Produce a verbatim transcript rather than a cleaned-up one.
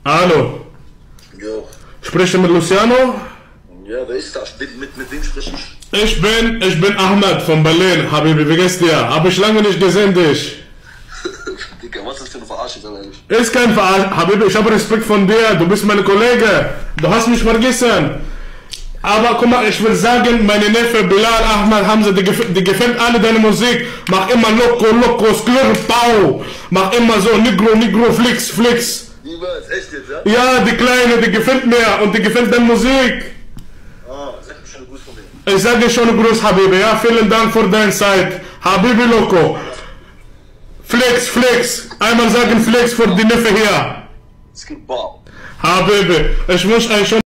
Hallo. Jo. Spreche mit Luciano? Ja, wer ist das? Mit, mit, mit wem spreche ich? Ich bin, ich bin Ahmed von Berlin, Habibi, wie geht's dir? Hab ich lange nicht gesehen, dich. Digga, was ist das für eine Verarsche, sag ehrlich? Ist kein Verarsch, Habibi, ich habe Respekt von dir, du bist mein Kollege, du hast mich vergessen. Aber guck mal, ich will sagen, meine Neffe Bilal, Ahmed, Hamza, die, gef die gefällt alle deine Musik. Mach immer Loco, Loco, Sklur, Pau. Mach immer so Negro, Negro, Flix, Flix. Niemals, echt jetzt, ja? Ja, die Kleine, die gefällt mir und die gefällt deine Musik. Ah, sag mir schon einen Gruß von mir. Ich sage schon Gruß, Habibi, ja, vielen Dank für deine Zeit. Habibi Loco. Flex, Flex. Einmal sagen Flex für die Neffe hier. Es gibt Bau. Habibi, ich wünsche euch schon